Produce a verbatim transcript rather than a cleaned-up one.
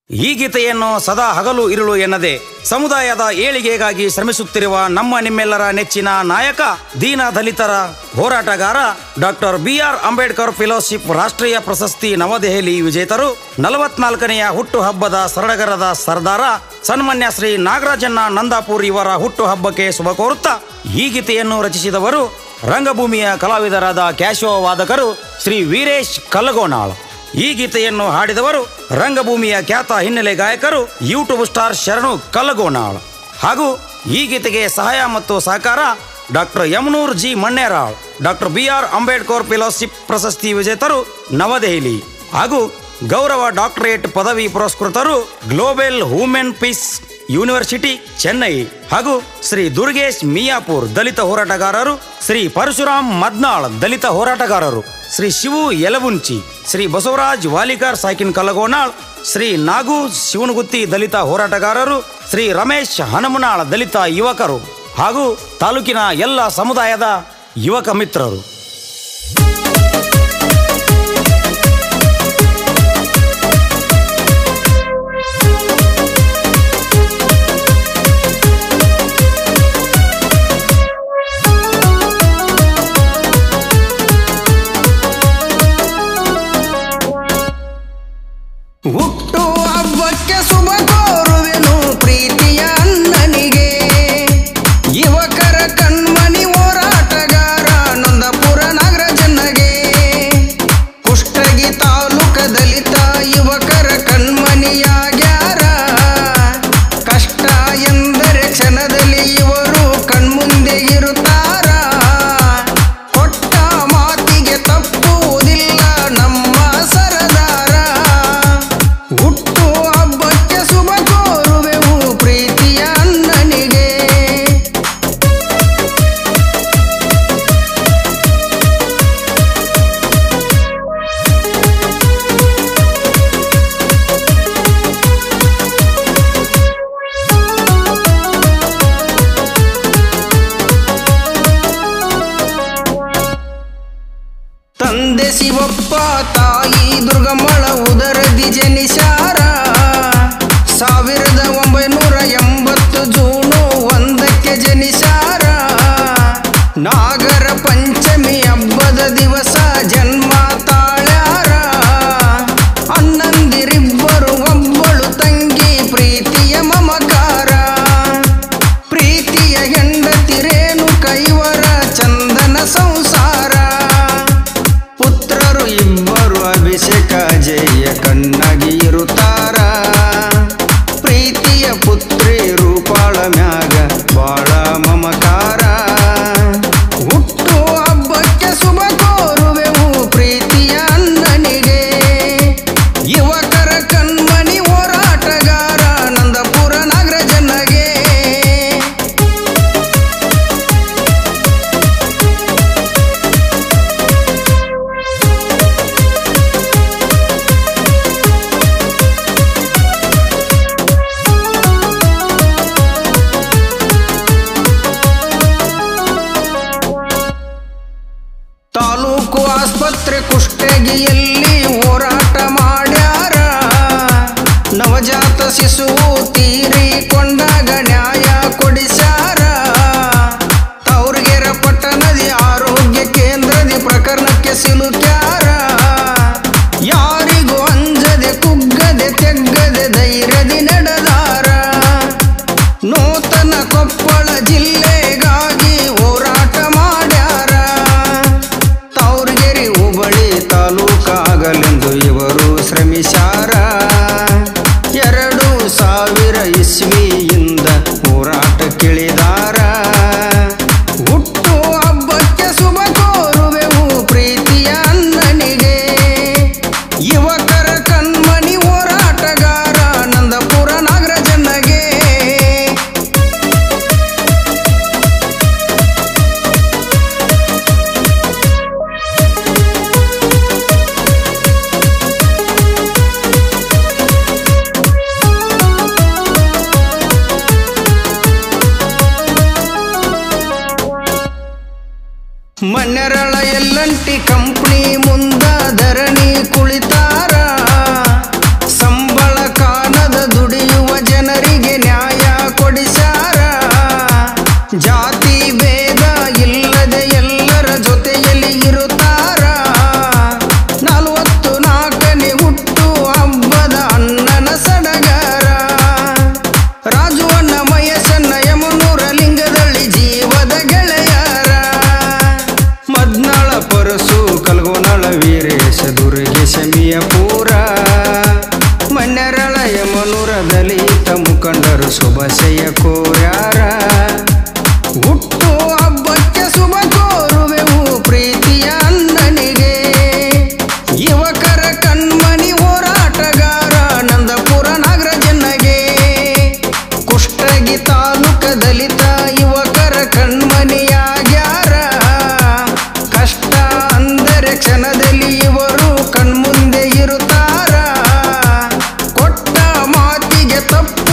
ಈ ಗೀತೆಯನ್ನು ಸದಾ ಹಗಲು ಇರುಳು ಎನ್ನದೆ ಸಮುದಾಯದ ಏಳಿಗೆಗಾಗಿ ಶ್ರಮಿಸುತ್ತಿರುವ ನಮ್ಮ ನಿಮ್ಮೆಲ್ಲರ ನೆಚ್ಚಿನ ನಾಯಕ ದೀನ ದಲಿತರ ಹೋರಾಟಗಾರ ಡಾಕ್ಟರ್ ಬಿ ಆರ್ ಅಂಬೇಡ್ಕರ್ ಫೆಲೋಶಿಪ್ ರಾಷ್ಟ್ರೀಯ ಪ್ರಶಸ್ತಿ ನವದೆಹಲಿ ವಿಜೇತರು ನಲವತ್ನಾಲ್ಕನೆಯ ಹುಟ್ಟು ಹಬ್ಬದ ಸಡಗರದ ಸರ್ದಾರ ಸನ್ಮಾನ್ಯ ಶ್ರೀ ನಾಗರಾಜಣ್ಣ ನಂದಾಪುರ್ ಇವರ ಹುಟ್ಟು ಹಬ್ಬಕ್ಕೆ ಶುಭ ಕೋರುತ್ತಾ ಈ ಗೀತೆಯನ್ನು ರಚಿಸಿದವರು ರಂಗಭೂಮಿಯ ಕಲಾವಿದರಾದ ಕ್ಯಾಶೋ ವಾದಕರು ಶ್ರೀ ವೀರೇಶ್ ಕಲ್ಲಗೋನಾಳ್. ಈ ಗೀತೆಯನ್ನು ಹಾಡಿದವರು ರಂಗಭೂಮಿಯ ಖ್ಯಾತ ಹಿನ್ನೆಲೆ ಗಾಯಕರು ಯೂಟ್ಯೂಬ್ ಸ್ಟಾರ್ ಶರಣು ಕಲ್ಲಗೋನಾಳ್. ಹಾಗೂ ಈ ಗೀತೆಗೆ ಸಹಾಯ ಮತ್ತು ಸಹಕಾರ doctor Yamanur G Manneral, doctor B R Ambedkar fellowship ಪ್ರಶಸ್ತಿ ವಿಜೇತರು ನವದೆಹಲಿ ಹಾಗೂ ಗೌರವ ಡಾಕ್ಟರೇಟ್ ಪದವಿ ಪುರಸ್ಕೃತರು global human peace university Chennai ಹಾಗೂ ಶ್ರೀ ದುರ್ಗೇಶ್ ಮಿಯಾಪುರ್ ದಲಿತ ಹೋರಾಟಗಾರರು, ಶ್ರೀ ಪರಶುರಾಮ್ ಮದ್ನಾಳ್ ದಲಿತ ಹೋರಾಟಗಾರರು, ಶ್ರೀ ಶಿವು ಯಲಬುಂಚಿ, ಶ್ರೀ ಬಸವರಾಜ್ ವಾಲಿಕರ್ ಸಾಕಿನ್ ಕಲ್ಲಗೋನಾಳ್, ಶ್ರೀ ನಾಗು ಶಿವನಗುತ್ತಿ ದಲಿತ ಹೋರಾಟಗಾರರು, ಶ್ರೀ ರಮೇಶ್ ಹನುಮನಾಳ್ ದಲಿತ ಯುವಕರು ಹಾಗೂ ತಾಲೂಕಿನ ಎಲ್ಲ ಸಮುದಾಯದ ಯುವಕ ಮಿತ್ರರು. ಹುಟ್ಟು ಹಬ್ಬಕ್ಕೆ ಶುಭ ಕೋರುವೆನು ಪ್ರೀತಿಯ ಅಣ್ಣನಿಗೆ, ಯುವಕರ ಕಣ್ಮಣಿ ಹೋರಾಟಗಾರ ನಂದಾಪುರ ನಾಗರಾಜಣ್ಣಗೆ. ಕುಷ್ಟಗಿ ತಾಲೂಕ ದಲಿತ ಯುವಕರ ಕಣ್ಮಣಿಯಾಗ್ಯಾರ, ಕಷ್ಟ ಎಂದರೆ ಕ್ಷಣದಲ್ಲಿ ಇವರು ಕಣ್ಮುಂದೆ ಇರುತ್ತಾರ. ಕೊಟ್ಟ ಮಾತಿಗೆ ತಪ್ಪುವುದಿಲ್ಲ ನಮ್ಮ ಸರದಾರ. ಹುಟ್ಟು ಹಬ್ಬಕ್ಕೆ ಶುಭ ಕೋರುವೆವು ಪ್ರೀತಿಯ ಅಣ್ಣನಿಗೆ. ತಂದೆ ಶಿವಪ್ಪ ತಾಯಿ ದುರ್ಗಮ್ಮಳ ಉದರದಿ ಜನಿಸಾರ. ಸಾವಿರದ ಒಂಬೈನೂರ ಎಂಬತ್ತು ಜೂನು ಒಂದಕ್ಕೆ ಜನಿಸಾರ. ನಾಗರ ಪಂಚಮಿ ಹಬ್ಬದ ದಿವಸ ಜನ್ಮ ತಾಳ್ಯಾರ. ಅಣ್ಣಂದಿರಿಬ್ಬರು ಒಬ್ಬಳು ತಂಗಿ ಪ್ರೀತಿಯ ಮಮಕಾರ. ಪ್ರೀತಿಯ ಹೆಂಡತಿ ರೇಣುಕ ಇವರ ಚಂದನ ಸಂಸಾರ. ಪುತ್ರರು ಇಬ್ಬರು ಅಭಿಷೇಕ ಜಯ ಕಣ್ಣಾಗಿ ಇರುತ್ತಾರ. ಪ್ರೀತಿಯ ಪುತ್ರಿ ರೂಪಾಳ ಮ್ಯಾಗ ಬಾಳ ಮಮಕಾರ. ಹುಟ್ಟು ಹಬ್ಬಕ್ಕೆ ಶುಭ ಕೋರುವೆವು ಪ್ರೀತಿಯ ಅಣ್ಣನಿಗೆ, ಯುವಕರ ಕಣ್ಮಣಿ ಹೋರಾಟಗಾರ ನಂದಾಪುರ ನಾಗರಾಜಣ್ಣಗೆ. ತಾಲೂಕು ಆಸ್ಪತ್ರೆ ಕುಷ್ಟಗಿಯಲ್ಲಿ ಹೋರಾಟ ಮಾಡ್ಯಾರ. ನವಜಾತ ಶಿಶುವು ತೀರಿಕೊಂಡಾಗ ನ್ಯಾಯ ಕೊಡಿಸ್ಯಾರ. ತೌರ್ಗೆರೆ ಪಟ್ಟಣದಿ ಆರೋಗ್ಯ ಕೇಂದ್ರದಿ ಪ್ರಕರಣಕ್ಕೆ ಸಿಲುಕ್ಯಾರ. ಯಾರಿಗೂ ಅಂಜದೆ ಕುಗ್ಗದೆ ತೆಗ್ಗದೆ ಧೈರ್ಯದಿ ನಡೆದಾರ. ನೂತನ ಕೊಪ್ಪಳ ಜಿಲ್ಲೆಗಾಗಿ ಹೋರಾಟ ಮಾಡ್ಯಾರ. ತೌರ್ಗೆರೆ ಹುಬ್ಬಳ್ಳಿ ತಾಲೂಕಾಗಲೆಂದು ಇವರು ಶ್ರಮಿಸಾರ. ಎರಡು ಸಾವಿರ ಇಸ್ವಿಯಿಂದ ಹೋರಾಟಕ್ಕಿಳಿದಾರ. ಹುಟ್ಟು ಹಬ್ಬಕ್ಕೆ ಶುಭ ಕೋರುವೆವು ಪ್ರೀತಿಯ ಅಣ್ಣನಿಗೆ, ಯುವಕರ ಕಣ್ಮಣಿ ಹೋರಾಟಗಾರ ನಂದಾಪುರ ನಾಗರಾಜಣ್ಣಗೆ. ಮಣ್ಣೆರಳ ಎಲ್ಲಂಟಿ ಕಂಪ್ನಿ ಮುಂದ ಧರಣಿ ಕುಳಿತಾರ. ಸಂಬಳ ಕಾನ ಕೇರಳ ಯಮನುರ ದಲಿತ ಮುಖಂಡರು ಶುಭಾಶಯ ಕೋರ್ಯಾರ. ಹುಟ್ಟು ಹಬ್ಬಕ್ಕೆ ಶುಭ ಕೋರುವೆವು ಪ್ರೀತಿಯ ಅಣ್ಣನಿಗೆ. ಯುವಕರ ಕಣ್ಮಣಿ ಹೋರಾಟಗಾರ ನಂದಪುರ ನಾಗರಾಜನ್ನಗೆ. ಕುಷ್ಟಗಿ ತಾಲೂಕ ದಲಿತ ಯುವಕರ ಕಣ್ಮಣಿಯಾಗ್ಯಾರ. ಕಷ್ಟ ಅಂದರೆ ಕ್ಷಣದಲ್ಲಿ ಇವರು ಕಣ್ಮುಂದೆ ಇರುತ್ತಾರ. ಕೊಟ್ಟ ಮಾತಿಗೆ ತಪ್ಪು